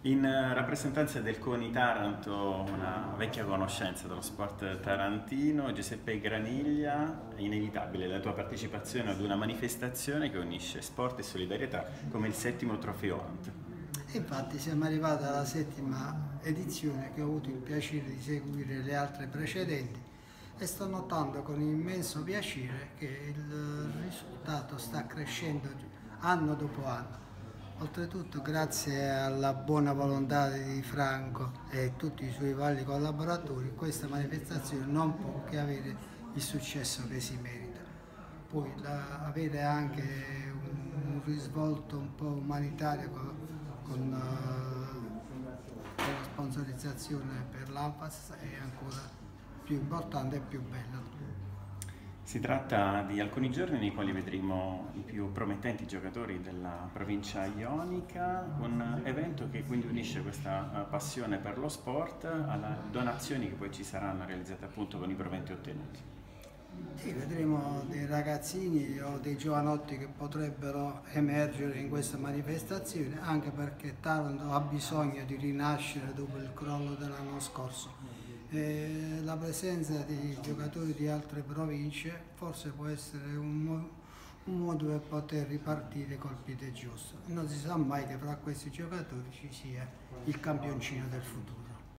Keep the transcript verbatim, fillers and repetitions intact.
In eh, rappresentanza del CONI Taranto, una vecchia conoscenza dello sport tarantino, Giuseppe Graniglia, è inevitabile la tua partecipazione ad una manifestazione che unisce sport e solidarietà come il settimo Trofeo Ant. E infatti siamo arrivati alla settima edizione che ho avuto il piacere di seguire le altre precedenti e sto notando con immenso piacere che il risultato sta crescendo anno dopo anno. Oltretutto grazie alla buona volontà di Franco e tutti i suoi vari collaboratori questa manifestazione non può che avere il successo che si merita. Poi la, avere anche un, un risvolto un po' umanitario con, con, uh, con la sponsorizzazione per l'A N F A S è ancora più importante e più bello. Si tratta di alcuni giorni nei quali vedremo i più promettenti giocatori della provincia ionica, un evento che quindi unisce questa eh, passione per lo sport alle donazioni che poi ci saranno realizzate appunto con i proventi ottenuti. Sì, vedremo dei ragazzini o dei giovanotti che potrebbero emergere in questa manifestazione, anche perché Taranto ha bisogno di rinascere dopo il crollo dell'anno scorso. E la presenza di giocatori di altre province forse può essere un, mo- un modo per poter ripartire col piede giusto. Non si sa mai che fra questi giocatori ci sia il campioncino del futuro.